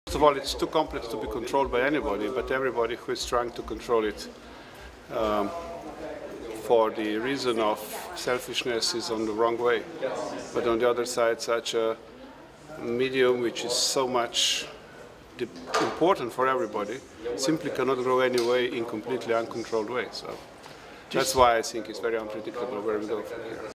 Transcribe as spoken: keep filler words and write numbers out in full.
First of all, it's too complex to be controlled by anybody, but everybody who is trying to control it um, for the reason of selfishness is on the wrong way. But on the other side, such a medium which is so much important for everybody simply cannot grow anyway in completely uncontrolled way. So that's why I think it's very unpredictable where we go from here.